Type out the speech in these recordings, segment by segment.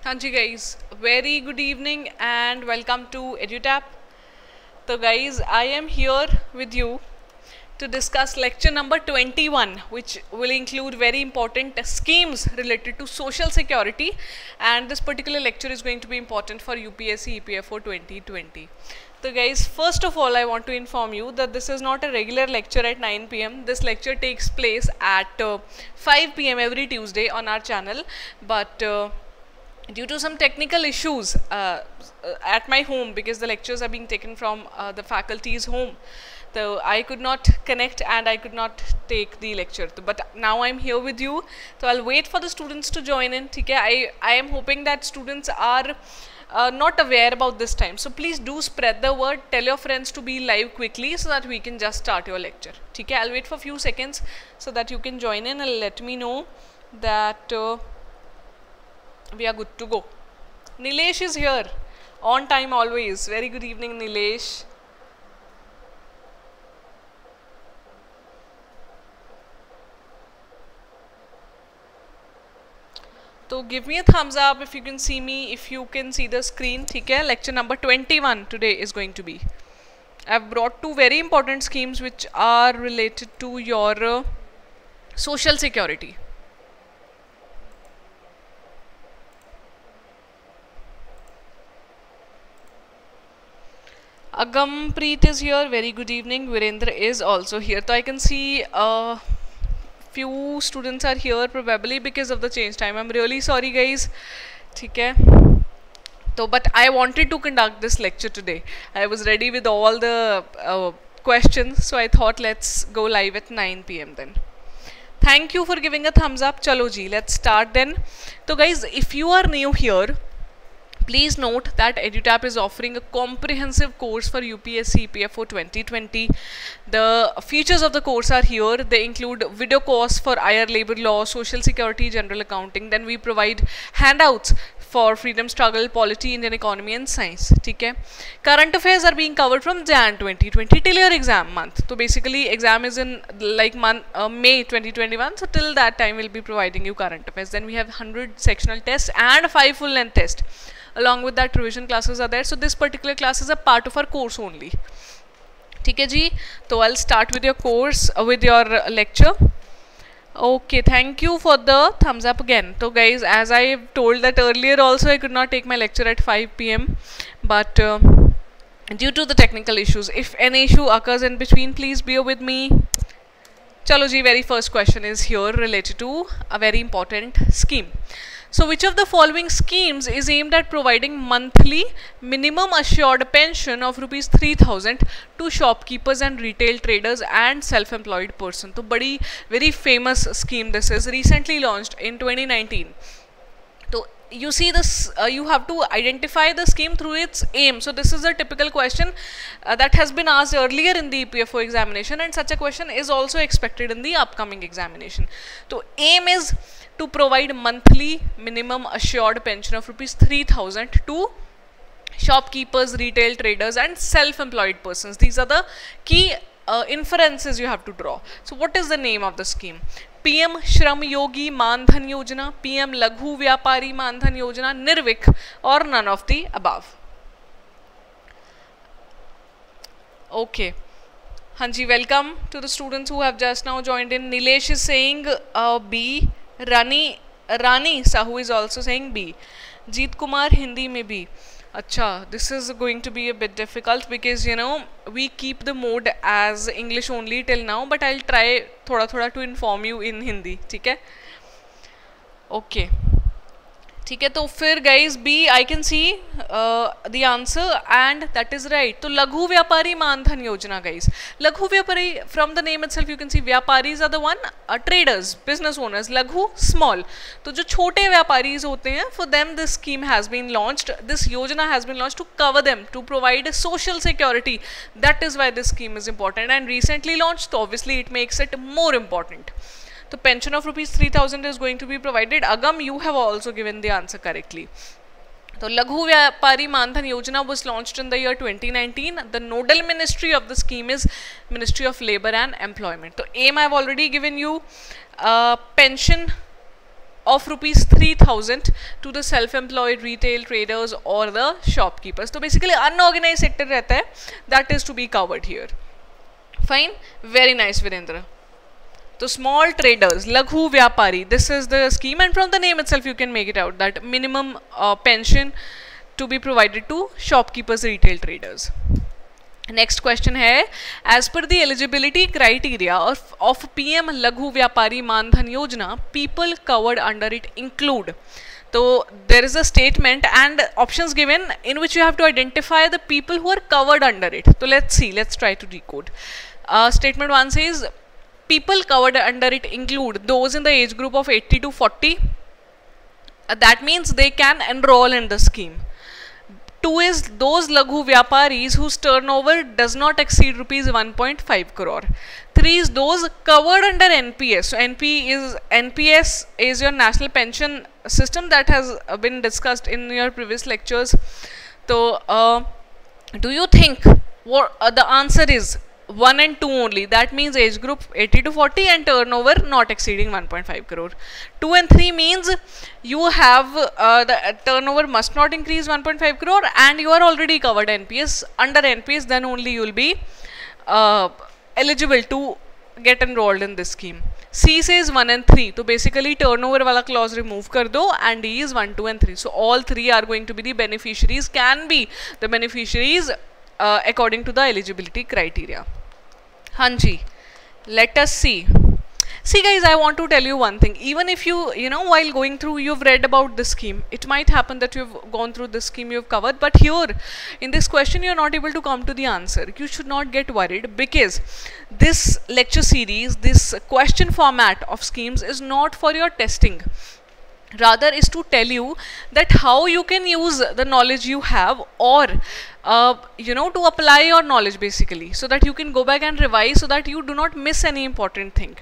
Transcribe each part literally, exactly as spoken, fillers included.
Hanji guys, very good evening and welcome to EduTap. So guys, I am here with you to discuss lecture number twenty-one, which will include very important schemes related to social security, and this particular lecture is going to be important for U P S C E P F O twenty twenty. So guys, first of all I want to inform you that this is not a regular lecture at nine p m This lecture takes place at uh, five p m every Tuesday on our channel, but uh, due to some technical issues uh, at my home, because the lectures are being taken from uh, the faculty's home, so I could not connect and I could not take the lecture. But now I'm here with you, so I'll wait for the students to join in. Okay, I, I am hoping that students are uh, not aware about this time, so please do spread the word, tell your friends to be live quickly so that we can just start your lecture. Okay, I'll wait for a few seconds so that you can join in and let me know that uh, we are good to go. Nilesh is here, on time always. Very good evening, Nilesh. So give me a thumbs up if you can see me, if you can see the screen. Okay, lecture number twenty-one today is going to be. I've brought two very important schemes which are related to your uh, social security. Agampreet is here. Very good evening. Virendra is also here. So I can see a few students are here probably because of the change time. I'm really sorry, guys. Okay. So, but I wanted to conduct this lecture today. I was ready with all the uh, questions, so I thought let's go live at nine p m then. Thank you for giving a thumbs up. Chalo ji, let's start then. So, guys, if you are new here, please note that EduTap is offering a comprehensive course for U P S C E P F O twenty twenty. The features of the course are here. They include video course for I R labor law, social security, general accounting. Then we provide handouts for freedom struggle, polity, Indian economy and science. Okay? Current affairs are being covered from Jan twenty twenty till your exam month. So basically exam is in like month uh, May twenty twenty-one. So till that time we'll be providing you current affairs. Then we have one hundred sectional tests and five full length tests. Along with that, revision classes are there. So this particular class is a part of our course only. Okay, ji. So I'll start with your course, uh, with your uh, lecture. Okay, thank you for the thumbs up again. So guys, as I told that earlier also, I could not take my lecture at five p m But uh, due to the technical issues, if any issue occurs in between, please bear with me. Chalo ji, very first question is here related to a very important scheme. So which of the following schemes is aimed at providing monthly minimum assured pension of rupees three thousand to shopkeepers and retail traders and self-employed person? So badi very famous scheme this is, recently launched in twenty nineteen. So you see this, uh, you have to identify the scheme through its aim. So this is a typical question uh, that has been asked earlier in the E P F O examination, and such a question is also expected in the upcoming examination. So aim is to provide monthly minimum assured pension of rupees three thousand to shopkeepers, retail traders and self-employed persons. These are the key uh, inferences you have to draw. So what is the name of the scheme? P M Shram Yogi Mandhan Yojana, P M Laghu Vyapari Mandhan Yojana, Nirvik, or none of the above? Okay. Hanji, welcome to the students who have just now joined in. Nilesh is saying uh, B. Rani, Rani Sahu is also saying B. Jeet Kumar Hindi mein B. Acha, this is going to be a bit difficult because you know we keep the mode as English only till now, but I'll try thoda thoda to inform you in Hindi. ठीक है? Okay. ठीक है, तो फिर guys B I can see uh, the answer and that is right. तो लघु व्यापारी मानधन योजना guys. लघु व्यापारी, from the name itself you can see व्यापारीज are the one uh, traders, business owners. लघु small. तो जो छोटे व्यापारीज होते हैं, for them this scheme has been launched. This योजना has been launched to cover them, to provide social security. That is why this scheme is important and recently launched. So obviously it makes it more important. The pension of rupees three thousand is going to be provided. Agam, you have also given the answer correctly. So Laghu Vyapari Mandhan Yojana was launched in the year twenty nineteen. The nodal ministry of the scheme is Ministry of Labour and Employment. So aim I have already given you. Uh, pension of rupees three thousand to the self-employed retail traders or the shopkeepers. तो basically unorganized sector रहता है, that is to be covered here. Fine, very nice Virendra. So small traders, laghu vyapari, this is the scheme, and from the name itself you can make it out that minimum uh, pension to be provided to shopkeepers, retail traders. Next question है, as per the eligibility criteria of, of P M Laghu Vyapari Mandhan Yojana, people covered under it include. So there is a statement and options given in which you have to identify the people who are covered under it. So let's see, let's try to decode. Uh, statement one says, people covered under it include those in the age group of eighty to forty. Uh, that means they can enroll in the scheme. Two is those laghu vyaparis whose turnover does not exceed rupees one point five crore. Three is those covered under N P S. So N P is N P S is your national pension system that has been discussed in your previous lectures. So uh, do you think what uh, the answer is? one and two only, that means age group eighty to forty and turnover not exceeding one point five crore. two and three means you have uh, the turnover must not increase one point five crore and you are already covered N P S. Under N P S, then only you will be uh, eligible to get enrolled in this scheme. C says one and three, so basically turnover wala clause remove kar do, and D is one, two and three. So all three are going to be the beneficiaries, can be the beneficiaries uh, according to the eligibility criteria. Hanji, let us see. See guys, I want to tell you one thing. Even if you, you know, while going through, you've read about the scheme. It might happen that you've gone through this scheme, you've covered. But here, in this question, you're not able to come to the answer. You should not get worried because this lecture series, this question format of schemes is not for your testing. Rather is to tell you that how you can use the knowledge you have, or uh, you know, to apply your knowledge basically, so that you can go back and revise, so that you do not miss any important thing.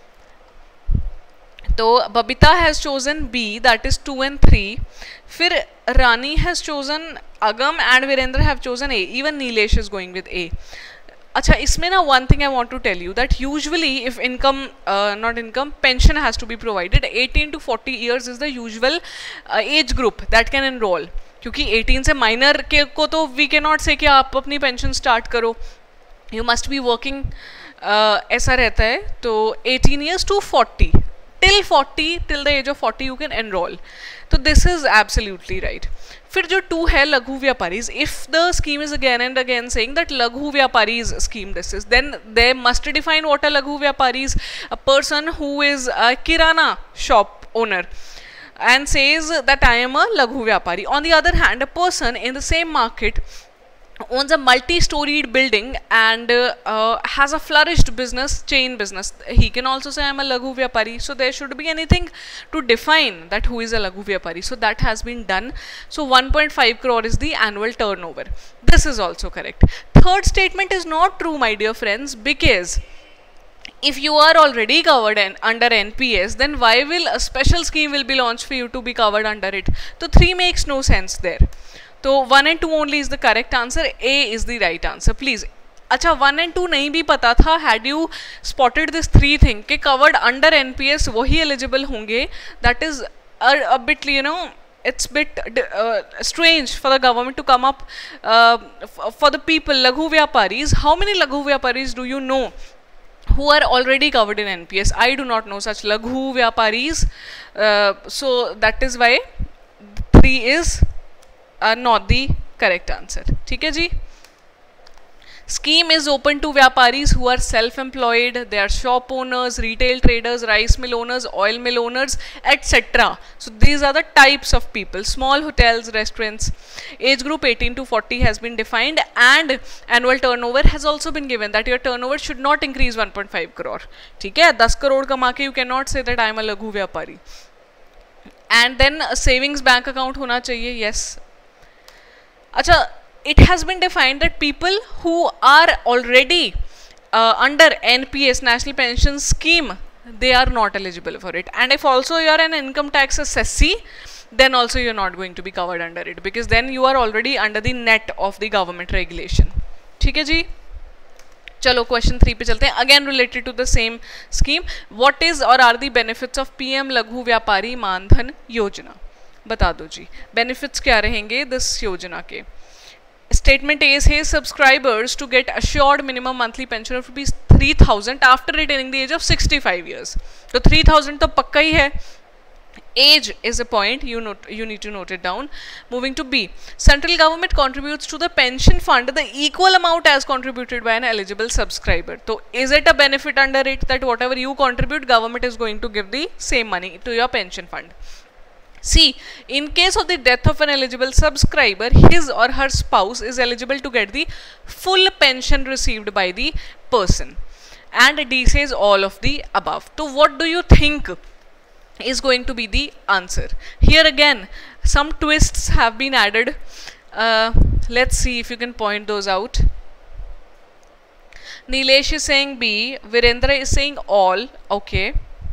So Babita has chosen B, that is two and three. Fir Rani has chosen Agam and Virendra have chosen A. Even Nilesh is going with A. Acha, isme na one thing I want to tell you, that usually if income, uh, not income, pension has to be provided, eighteen to forty years is the usual uh, age group that can enroll. क्योंकि eighteen से minor के को तो we cannot say कि आप अपनी pension start करो. You must be working, uh, ऐसा रहता है. तो eighteen years to forty. Till forty, till the age of forty you can enroll. So this is absolutely right. फिर जो two है लघु व्यापारीज, if the scheme is again and again saying that लघु व्यापारीज scheme this is, then they must define what a लघु व्यापारीज, a person who is a kirana shop owner and says that I am a laghu vyapari. On the other hand, a person in the same market owns a multi-storied building and uh, uh, has a flourished business, chain business. He can also say I am a laghu vyapari. So there should be anything to define that who is a laghu vyapari. So that has been done. So one point five crore is the annual turnover. This is also correct. Third statement is not true, my dear friends, because if you are already covered in, under N P S, then why will a special scheme will be launched for you to be covered under it? So three makes no sense there. So one and two only is the correct answer. A is the right answer. Please. अच्छा one and two नहीं भी पता था. Had you spotted this three thing कि covered under N P S वही eligible होंगे, that is a, a bit, you know, it's bit uh, strange for the government to come up uh, for the people laghu vyaparis. How many laghu vyaparis do you know who are already covered in N P S? I do not know such laghu vyaparis. Uh, so that is why three is uh, not the correct answer. ठीक है जी? Scheme is open to vyaparis who are self-employed, they are shop owners, retail traders, rice mill owners, oil mill owners, et cetera. So these are the types of people. Small hotels, restaurants. Age group eighteen to forty has been defined, and annual turnover has also been given, that your turnover should not increase one point five crore. ठीक है? ten crore कमा के you cannot say that I am a laghu vyapari. And then a savings bank account होना चाहिए. Yes. अच्छा, it has been defined that people who are already uh, under N P S, National Pension Scheme, they are not eligible for it. And if also you are an income tax assessee, then also you are not going to be covered under it, because then you are already under the net of the government regulation. ठीक है जी? चलो question three पे चलते हैं, again related to the same scheme. What is or are the benefits of PM Laghu Vyapari मानधन योजना. बता दो जी benefits क्या रहेंगे दिस योजना के. Statement A says subscribers to get assured minimum monthly pension of rupees three thousand after retaining the age of sixty five years. तो three thousand तो पक्का ही है. Age is a point, you note, you need to note it down. Moving to B, central government contributes to the pension fund the equal amount as contributed by an eligible subscriber. So is it a benefit under it that whatever you contribute, government is going to give the same money to your pension fund? C, in case of the death of an eligible subscriber, his or her spouse is eligible to get the full pension received by the person. And D says all of the above. So what do you think is going to be the answer? Here again some twists have been added. Uh, let's see if you can point those out. Nilesh is saying B, Virendra is saying all. Okay,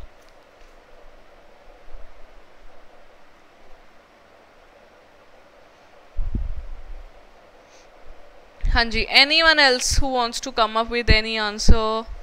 Hanji, anyone else who wants to come up with any answer?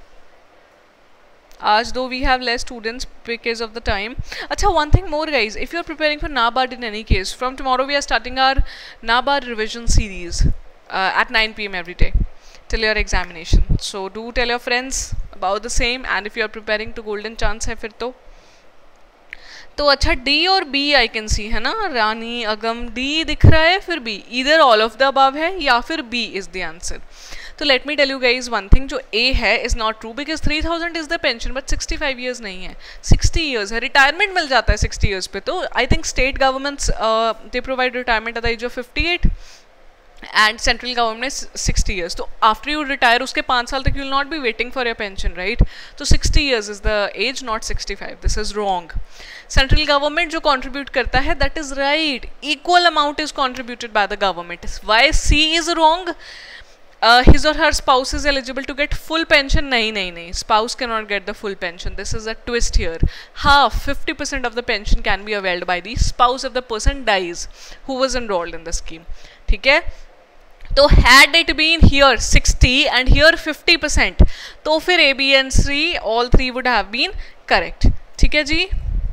As though we have less students because of the time. Acha, one thing more guys, if you are preparing for NABARD in any case, from tomorrow we are starting our NABARD revision series uh, at nine p m every day till your examination. So do tell your friends about the same, and if you are preparing to golden chance hai fir to. तो अच्छा D और B I can see है ना, रानी अगम D दिख रहा है, फिर B, either all of the above है या फिर B is the answer. तो let me tell you guys one thing, जो ए है is not true because three thousand is the pension but sixty five years नहीं है, sixty years है. Retirement मिल जाता है सिक्सटी ईयर्स पे. तो I think state governments they provide retirement at the age of fifty eight and central government sixty years. तो after you retire उसके पाँच साल तक you will not be waiting for your pension, right. तो sixty years is the age, not sixty five. This is wrong. Central government जो contribute करता है that is right, equal amount is contributed by the government. Why C is wrong? Uh, his or her spouse is eligible to get full pension. nahi nahi nahi, spouse cannot get the full pension. This is a twist here. Half, fifty percent of the pension can be availed by the spouse if the person dies who was enrolled in the scheme. ठीक है. तो had it been here sixty and here fifty percent, तो फिर A, B and C all three would have been correct. ठीक है जी.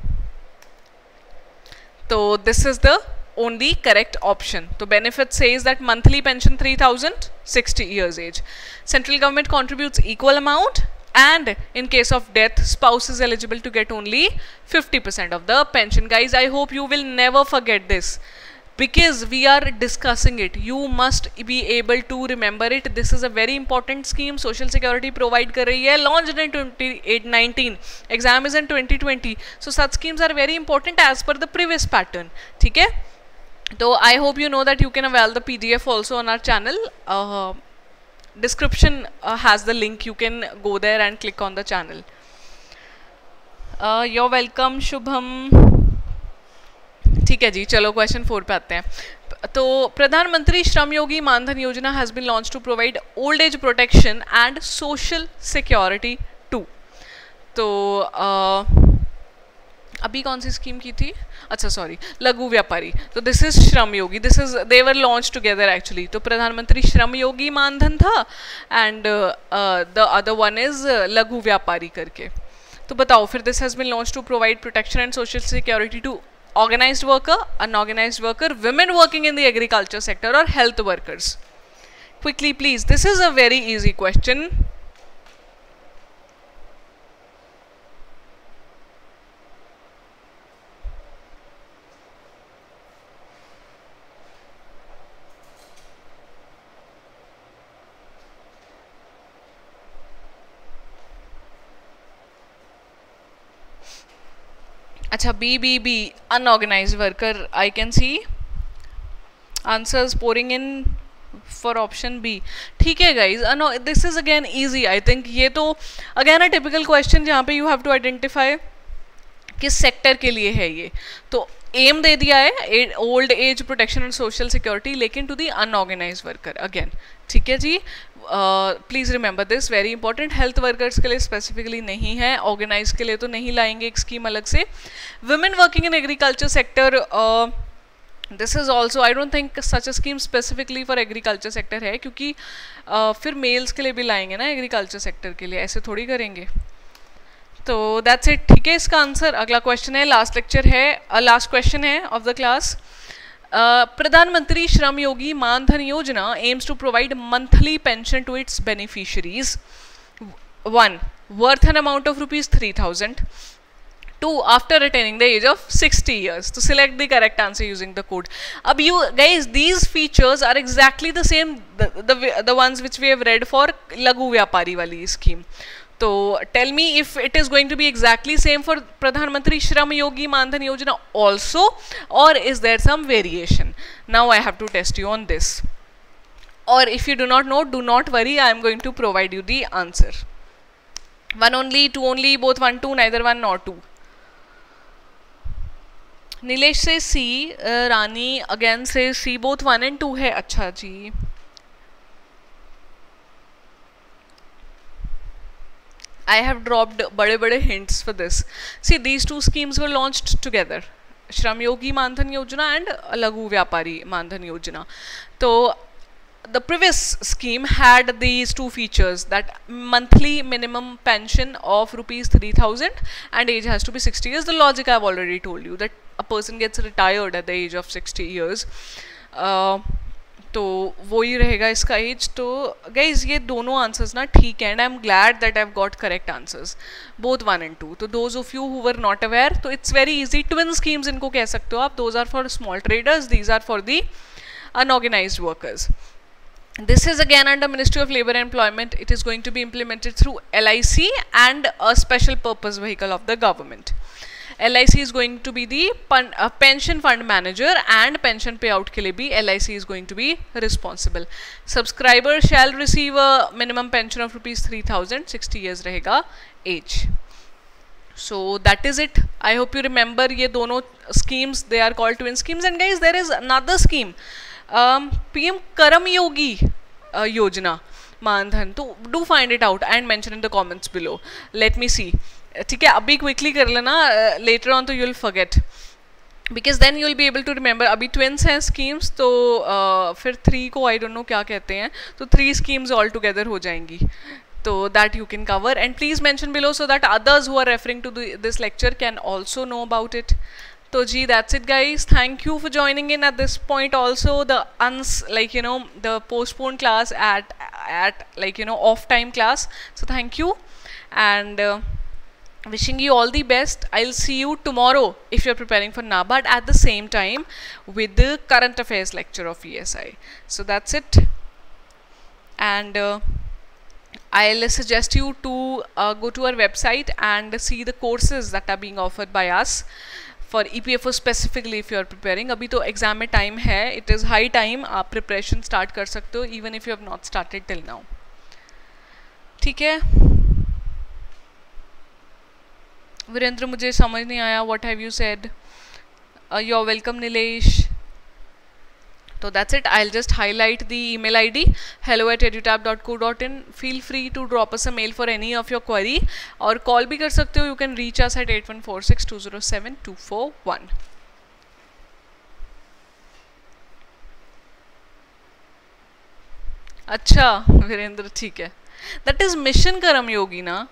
तो this is the only correct option. So benefit says that monthly pension three thousand, sixty years age. Central government contributes equal amount, and in case of death, spouse is eligible to get only fifty percent of the pension. Guys, I hope you will never forget this because we are discussing it. You must be able to remember it. This is a very important scheme. Social Security provide कर रही है, launched in twenty nineteen. Exam is in twenty twenty. So such schemes are very important as per the previous pattern. ठीक है. So I hope you know that you can avail the P D F also on our channel. Uh, description uh, has the link. You can go there and click on the channel. Uh, you're welcome, Shubham. ठीक है जी, चलो question four पे आते हैं. तो Pradhan Mantri Shram Yogi Maandhan Yojana has been launched to provide old age protection and social security to. तो uh, अभी कौन सी स्कीम की थी? अच्छा सॉरी, लघु व्यापारी. तो this is Shram Yogi. This is they were launched together actually. तो प्रधानमंत्री श्रम योगी मानधन था and the other one is Laghu Vyapari करके. तो बताओ फिर, this has been launched to provide protection and social security to organised worker, unorganised worker, women working in the agriculture sector or health workers. Quickly please, this is a very easy question. अच्छा, B B B unorganized worker. I can see answers pouring in for option B. ठीक है guys, this is again easy. I think ये तो again a typical question जहाँ पे you have to identify किस sector के लिए है ये. तो एम दे दिया है old age protection and social security, लेकिन to the unorganised worker again. ठीक है जी, please remember this, very important. Health workers के लिए स्पेसिफिकली नहीं है, ऑर्गेनाइज के लिए तो नहीं लाएंगे एक स्कीम अलग से. Women working in agriculture sector this is also I don't think such a scheme specifically for agriculture sector है, क्योंकि uh, फिर मेल्स के लिए भी लाएंगे ना एग्रीकल्चर सेक्टर के लिए, ऐसे थोड़ी करेंगे. तो दैट्स इट. ठीक है इसका आंसर. अगला क्वेश्चन है, लास्ट लेक्चर है, लास्ट क्वेश्चन है of the class. Pradhan Mantri Shram Yogi Maandhan Yojana aims to provide monthly pension to its beneficiaries. One, worth an amount of rupees three thousand. Two, after attaining the age of sixty years. To select the correct answer using the code. Ab you guys, these features are exactly the same, the, the, the ones which we have read for Lagu Vyapari wali scheme. So tell me if it is going to be exactly same for Pradhan Mantri Shram Yogi Mandhan Yojana also, or is there some variation? Now I have to test you on this. Or if you do not know, do not worry, I am going to provide you the answer. One only, two only, both one, two, neither one nor two. Nilesh says C, Rani again says C, both one and two है. अच्छा जी, I have dropped बड़े बड़े hints for this. See, these two schemes were launched together, Shram Yogi Mandhan Yojana and Lagu Vyapari Mandhan Yojana. तो the previous scheme had these two features, that monthly minimum pension of rupees three thousand and age has to be sixty years. The logic I have already told you, that a person gets retired at the age of sixty years. uh, तो वही रहेगा इसका as. तो guys ये दोनों answers ना ठीक है, and I am glad that I have got correct answers both one and two. तो those of you who were not aware, तो it's very easy. Twin schemes इनको कह सकते हो आप. Those are for small traders, these are for the unorganised workers. This is again under Ministry of Labour and Employment. It is going to be implemented through L I C and a special purpose vehicle of the government. L I C is going to be the uh, pension fund manager, and pension payout के लिए भी L I C is going to be responsible. Subscriber shall receive a minimum pension of rupees three thousand. sixty years रहेगा age. So that is it. I hope you remember ये दोनों schemes. They are called twin schemes. And guys, there is another scheme. Um, P M Karam Yogi uh, Yojana Mandhan. तो do find it out and mention in the comments below. Let me see. ठीक है, अभी quickly कर लेना. uh, later on तो you'll forget, because then you'll be able to remember. अभी twins हैं schemes, तो uh, फिर three को I don't know क्या कहते हैं, तो three schemes all together हो जाएंगी. So that you can cover, and please mention below so that others who are referring to the, this lecture can also know about it. So gee, that's it guys. Thank you for joining in at this point. Also the uns like you know the postponed class at at like you know off time class. So thank you, and uh, wishing you all the best. I'll see you tomorrow if you're preparing for NABARD at the same time with the current affairs lecture of E S I. So that's it, and uh, I'll suggest you to uh, go to our website and see the courses that are being offered by us for E P F O specifically if you are preparing. अभी तो exam में time है, it is high time. आप preparation start कर सकते हो even if you have not started till now. ठीक है वीरेंद्र, मुझे समझ नहीं आया. What have you said? uh, you're welcome Nilesh. So that's it. I'll just highlight the email I D, hello at edutab dot co dot in. Feel free to drop us a mail for any of your query, और call भी कर सकते हो. You can reach us at eight one four six two zero seven two four one. अच्छा वीरेंद्र, ठीक है. That is mission कर्म योगी ना,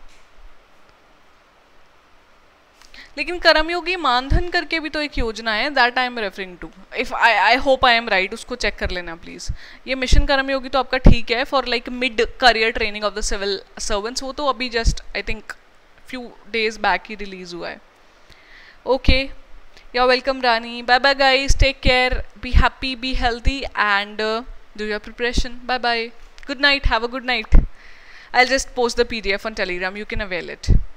लेकिन कर्मयोगी मानधन करके भी तो एक योजना है, that I am referring to. If I I hope I am right, उसको चेक कर लेना प्लीज. ये मिशन कर्मयोगी तो आपका ठीक है for like mid career training of the civil servants. वो तो अभी just I think few days back ही रिलीज हुआ है. Okay, you are welcome Rani. Bye bye guys, take care, be happy, be healthy, and do your preparation. Bye bye, good night, have a good night. I will just post the P D F on Telegram, you can avail it.